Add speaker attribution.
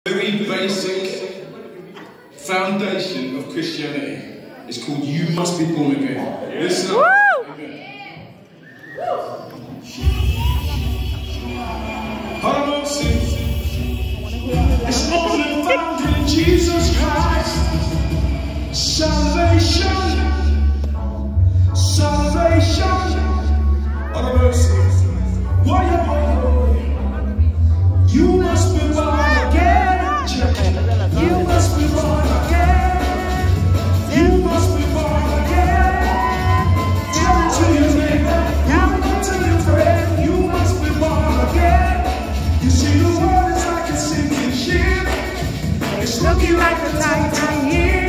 Speaker 1: Very basic foundation of Christianity. It's called "You Must Be Born Again." Listen up. It's only found in Jesus Christ. Salvation, salvation. You must be born again. You must be born again. You must be born again. Tell it to your neighbor. Tell it to your friend. You must be born again. You see, the world is like a sinking ship. It's looking like the tide here.